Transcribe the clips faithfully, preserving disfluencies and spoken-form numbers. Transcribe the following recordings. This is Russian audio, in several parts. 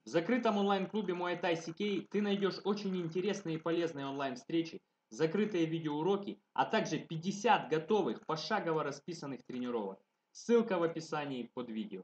В закрытом онлайн-клубе Muay Thai си кей ты найдешь очень интересные и полезные онлайн-встречи, закрытые видеоуроки, а также пятьдесят готовых, пошагово расписанных тренировок. Ссылка в описании под видео.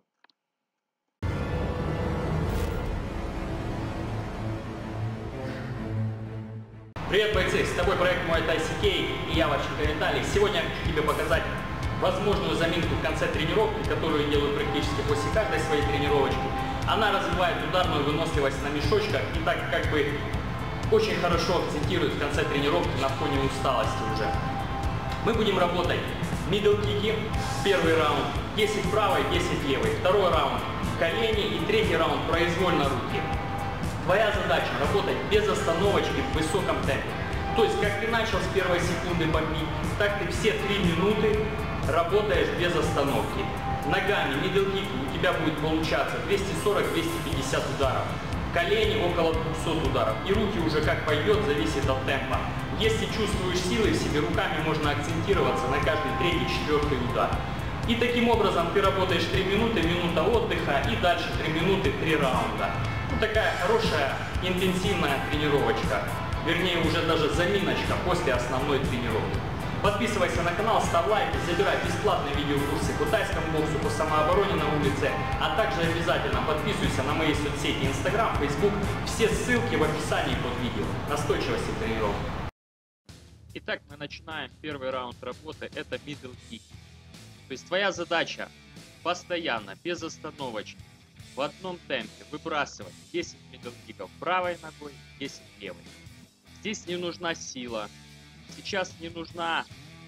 Привет, бойцы! С тобой проект Muay Thai си кей и я, Ващенко Виталий. Сегодня я хочу тебе показать возможную заминку в конце тренировки, которую делаю практически после каждой своей тренировочки. Она развивает ударную выносливость на мешочках и так как бы очень хорошо акцентирует в конце тренировки на фоне усталости уже. Мы будем работать middle кики, первый раунд, десять правой, десять левой, второй раунд колени и третий раунд произвольно руки. Твоя задача работать без остановочки в высоком темпе. То есть, как ты начал с первой секунды бомбить, так ты все три минуты работаешь без остановки. Ногами, middle kick у тебя будет получаться двести сорок — двести пятьдесят ударов. Колени около двухсот ударов. И руки уже как пойдет, зависит от темпа. Если чувствуешь силы в себе, руками можно акцентироваться на каждый третий, четвертый удар. И таким образом ты работаешь три минуты, минута отдыха и дальше три минуты, три раунда. Ну, такая хорошая интенсивная тренировочка, вернее уже даже заминочка после основной тренировки. Подписывайся на канал, ставь лайки, забирай бесплатные видеокурсы по тайскому боксу, по самообороне на улице, а также обязательно подписывайся на мои соцсети Instagram, Facebook, все ссылки в описании под видео. Настойчивости тренировок. Итак, мы начинаем первый раунд работы, это middle kick. То есть твоя задача постоянно, без остановочки, в одном темпе выбрасывать десять middle киков правой ногой, десять левой. Здесь не нужна сила, сейчас не нужна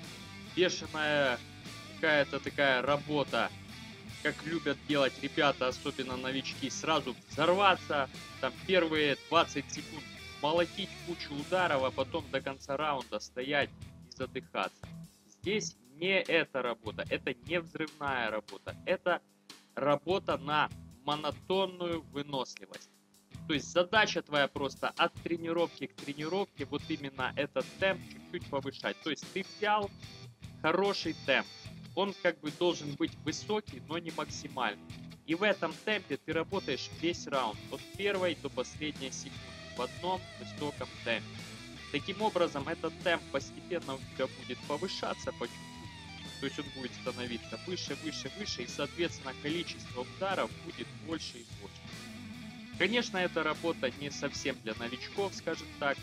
бешеная какая-то такая работа, как любят делать ребята, особенно новички, сразу взорваться, там первые двадцать секунд молотить кучу ударов, а потом до конца раунда стоять и задыхаться. Здесь не эта работа, это не взрывная работа, это работа на монотонную выносливость. То есть задача твоя просто от тренировки к тренировке вот именно этот темп чуть-чуть повышать. То есть ты взял хороший темп, он как бы должен быть высокий, но не максимальный. И в этом темпе ты работаешь весь раунд, от первой до последней секунды, в одном высоком темпе. Таким образом, этот темп постепенно у тебя будет повышаться по чуть-чуть. То есть он будет становиться выше, выше, выше, и, соответственно, количество ударов будет больше и больше. Конечно, эта работа не совсем для новичков, скажем так.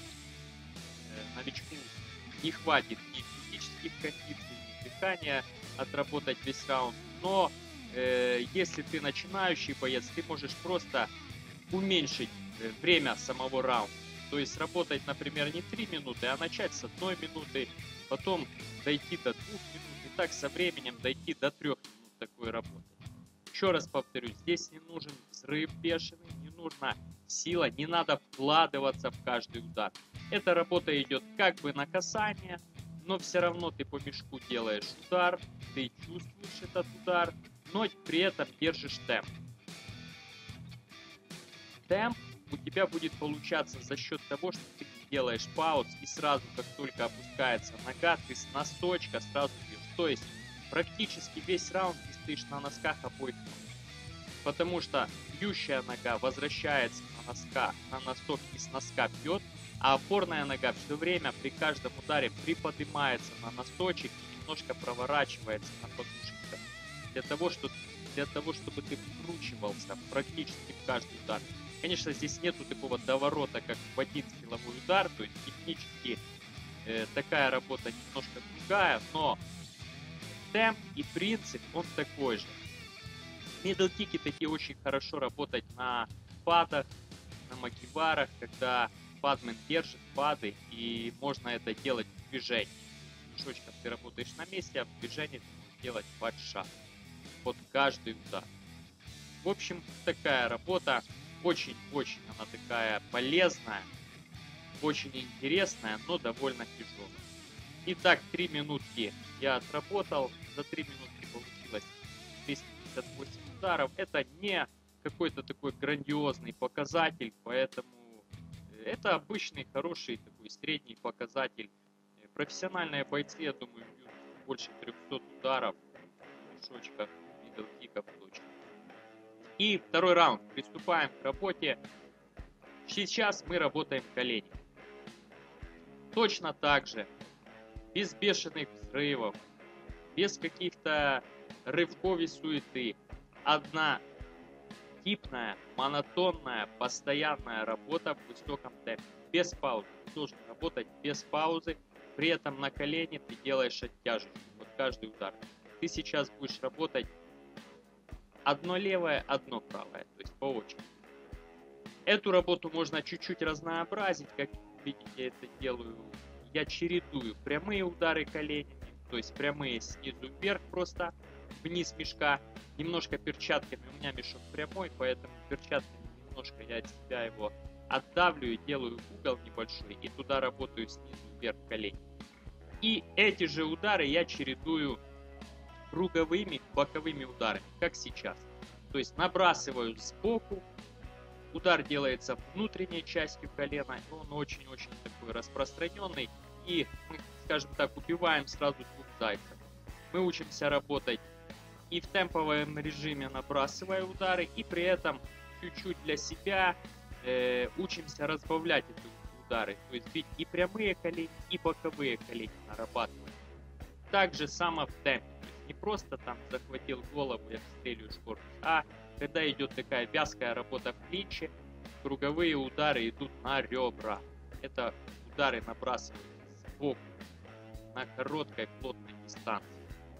Новичку не хватит ни физических кондиций, ни дыхания отработать весь раунд. Но э, если ты начинающий боец, ты можешь просто уменьшить время самого раунда. То есть работать, например, не три минуты, а начать с одной минуты, потом дойти до двух минут, и так со временем дойти до трех минут такой работы. Еще раз повторюсь, здесь не нужен взрыв бешеный, не нужна сила, не надо вкладываться в каждый удар. Эта работа идет как бы на касание, но все равно ты по мешку делаешь удар, ты чувствуешь этот удар, но при этом держишь темп. Темп у тебя будет получаться за счет того, что ты делаешь пауз и сразу, как только опускается нога, ты с носочка сразу бьешь. То есть практически весь раунд ты стоишь на носках обоих ног. Потому что бьющая нога возвращается на носка, на носок и с носка бьет, а опорная нога все время при каждом ударе приподнимается на носочек и немножко проворачивается на подушечках. Для того, что, для того, чтобы ты вкручивался практически в каждый удар. Конечно, здесь нету такого доворота, как в один силовой удар, то есть технически э, такая работа немножко другая, но темп и принцип он такой же. Middle кики такие очень хорошо работать на падах, на макиварах, когда падмен держит пады, и можно это делать в движении. Мешочком ты работаешь на месте, а в движении ты можешь делать падшаг под каждый удар. В общем, такая работа. Очень-очень она такая полезная, очень интересная, но довольно тяжелая. Итак, три минутки я отработал. За три минутки получилось двести пятьдесят восемь ударов. Это не какой-то такой грандиозный показатель, поэтому это обычный, хороший, такой средний показатель. Профессиональные бойцы, я думаю, бьют больше трехсот ударов в мешочках, middle киков точно. И второй раунд. Приступаем к работе. Сейчас мы работаем коленями. Точно так же. Без бешеных взрывов. Без каких-то рывков и суеты. Одна гибкая, монотонная, постоянная работа в высоком темпе. Без паузы. Ты должен работать без паузы. При этом на колени ты делаешь оттяжку. Вот каждый удар. Ты сейчас будешь работать одно левое, одно правое. То есть по очереди. Эту работу можно чуть-чуть разнообразить. Как видите, я это делаю. Я чередую прямые удары коленями. То есть прямые снизу вверх просто. Вниз мешка. Немножко перчатками. У меня мешок прямой. Поэтому перчатками немножко я от себя его отдавлю и делаю угол небольшой. И туда работаю снизу вверх колени. И эти же удары я чередую круговыми боковыми ударами, как сейчас. То есть набрасываю сбоку, удар делается внутренней частью колена, и он очень-очень такой распространенный. И мы, скажем так, убиваем сразу двух зайцев. Мы учимся работать и в темповом режиме, набрасывая удары, и при этом чуть-чуть для себя э, учимся разбавлять эти удары. То есть бить и прямые колени, и боковые колени нарабатывать. Так же само в темпе. Не просто там захватил голову и обстреливаешь корпус, а когда идет такая вязкая работа в клинче, круговые удары идут на ребра. Это удары набрасываются сбоку, на короткой плотной дистанции.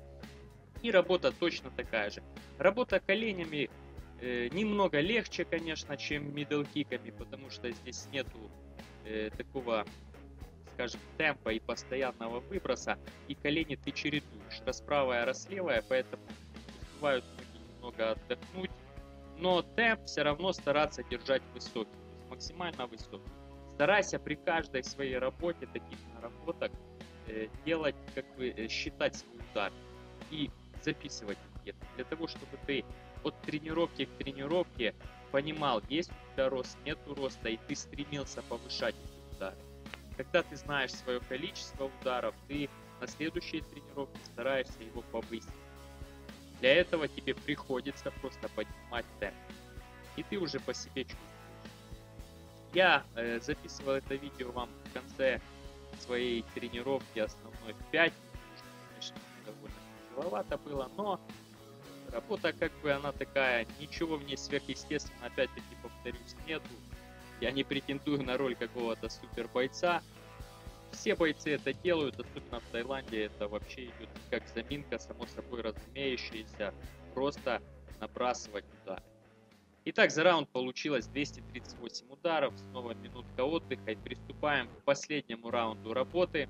И работа точно такая же. Работа коленями э, немного легче, конечно, чем мидл-киками, потому что здесь нету э, такого, скажем, темпа и постоянного выброса, и колени ты чередуешь, раз правая, раз левая, поэтому успевают немного отдохнуть, но темп все равно стараться держать высокий, то есть максимально высокий. Старайся при каждой своей работе, таких наработок, э, делать, как бы, э, считать свой удар и записывать их, для того, чтобы ты от тренировки к тренировке понимал, есть у тебя рост, нету роста, и ты стремился повышать эти удары. Когда ты знаешь свое количество ударов, ты на следующей тренировке стараешься его повысить. Для этого тебе приходится просто поднимать темп. И ты уже по себе чувствуешь. Я э, записывал это видео вам в конце своей тренировки основной в пять. Конечно, довольно тяжеловато было, но работа как бы она такая, ничего в ней сверхъестественно, опять-таки повторюсь, нету. Я не претендую на роль какого-то супер бойца. Все бойцы это делают, особенно в Таиланде это вообще идет как заминка, само собой разумеющаяся, просто набрасывать удары. Итак, за раунд получилось двести тридцать восемь ударов, снова минутка отдыха и приступаем к последнему раунду работы.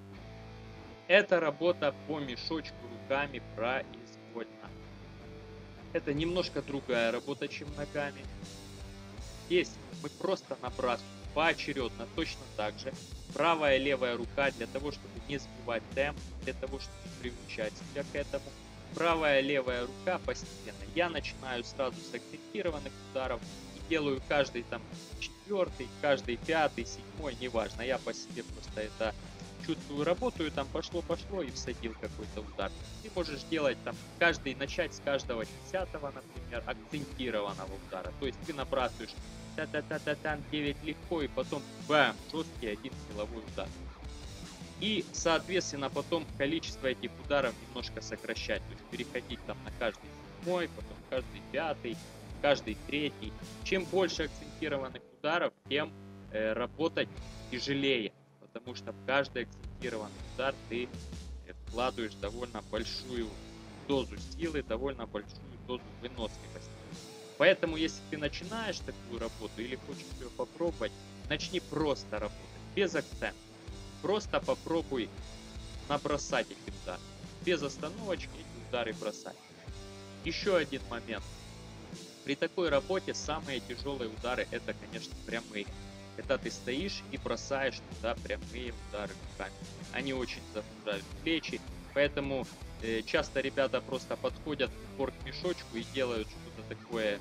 Это работа по мешочку руками произвольно. Это немножко другая работа, чем ногами. Здесь мы просто набрасываем поочередно, точно так же. Правая и левая рука для того, чтобы не сбивать темп, для того, чтобы приучать себя к этому. Правая и левая рука постепенно. Я начинаю сразу с акцентированных ударов и делаю каждый там четвертый, каждый пятый, седьмой, неважно. Я по себе просто это чувствую, работаю, там пошло-пошло и всадил какой-то удар. Ты можешь делать там каждый, начать с каждого десятого, например, акцентированного удара. То есть ты набрасываешь та-та-та-та-та, девять легко, и потом бам, жесткий один силовой удар. И, соответственно, потом количество этих ударов немножко сокращать. То есть переходить там на каждый седьмой, потом каждый пятый, каждый третий. Чем больше акцентированных ударов, тем э, работать тяжелее. Потому что в каждый акцентированный удар ты вкладываешь довольно большую дозу силы, довольно большую дозу выносливости. Поэтому, если ты начинаешь такую работу или хочешь ее попробовать, начни просто работать, без акцента. Просто попробуй набросать эти удары. Без остановочки эти удары бросать. Еще один момент. При такой работе самые тяжелые удары это, конечно, прямые. Когда ты стоишь и бросаешь туда прямые удары руками. Они очень загружают плечи. Поэтому э, часто ребята просто подходят в упор к мешочку и делают что-то такое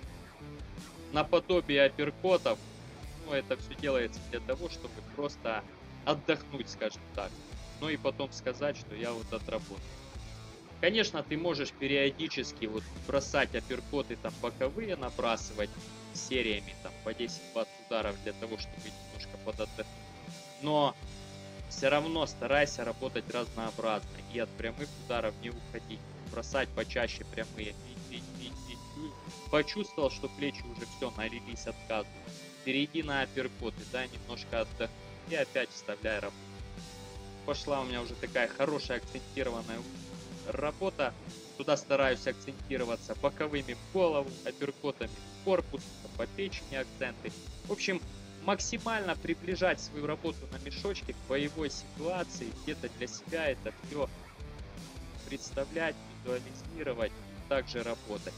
наподобие апперкотов. Ну, это все делается для того, чтобы просто отдохнуть, скажем так. Ну и потом сказать, что я вот отработал. Конечно, ты можешь периодически вот бросать апперкоты там боковые, набрасывать сериями там по десять-двадцать ударов для того, чтобы немножко подотдохнуть. Но все равно старайся работать разнообразно и от прямых ударов не уходить. Бросать почаще прямые. Бить, бить, бить, бить. Почувствовал, что плечи уже все, налились отказу. Перейди на апперкоты, да, немножко отдохни и опять вставляй работу. Пошла у меня уже такая хорошая акцентированная работа. Туда стараюсь акцентироваться боковыми в голову, апперкотами в корпус, по печени акценты. В общем, максимально приближать свою работу на мешочке к боевой ситуации, где-то для себя это все представлять, визуализировать, также работать.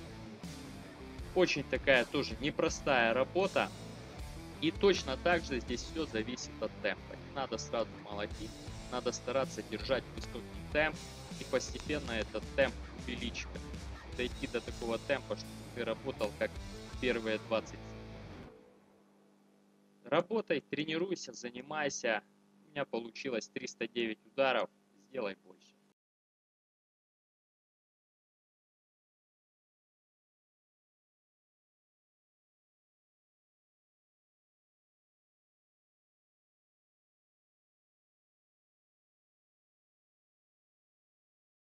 Очень такая тоже непростая работа. И точно так же здесь все зависит от темпа. Не надо сразу молотить, надо стараться держать высокий темп и постепенно этот темп увеличивать. Дойти до такого темпа, чтобы ты работал как первые двадцать секунд. Работай, тренируйся, занимайся. У меня получилось триста девять ударов, сделай больше.